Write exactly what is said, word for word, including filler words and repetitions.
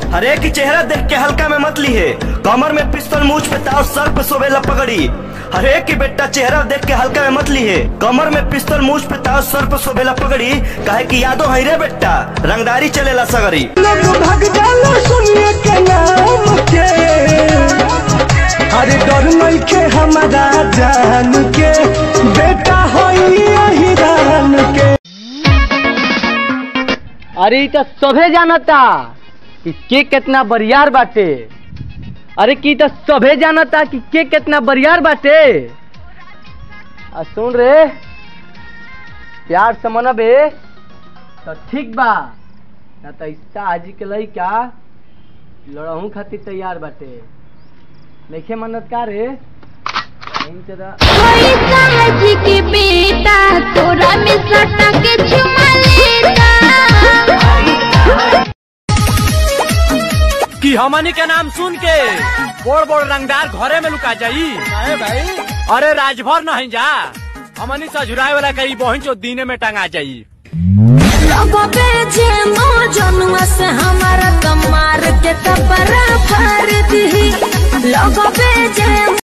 हरे की चेहरा देख के हल्का में मत ली है, कमर में पिस्तौल, मूछ पे ताव, सर पे सोबेला पगड़ी। हरे की बेटा चेहरा देख के हल्का में मत ली है, कमर में पिस्तौल, मूछ पे ताव, सर पे सोबेला पगड़ी। काहे की यादो है रे बेटा, रंगदारी चलेला सगरी। भाग जाला सुनिए के नाम के, अरे डर नइखे हमारा जान के, बेटा होई अहिरान के। अरे तो सभे जानता कि के कितना बरियार बाटे। अरे की तो सभे जानता कि के कितना बरियार बाटे। आ सुन रे, प्यार से मनबे तो ठीक बा, ना तो इस्ता आजी के लइका लड़हू खातिर तैयार बाटे। देखे मनत का रे जी के बेटा तोरा में सटा के चुमा लेता कि हमनी के नाम सुन के बोड़ बोड़ रंगदार घरे में लुका जाई। अरे भाई, अरे राजभर नहीं जा, हमनी सजुराए वाला कई बहन चो दीने में टंगा जाई। जनुआ से हमारा कमार के कपड़ा फाड़ दी, लोगों पे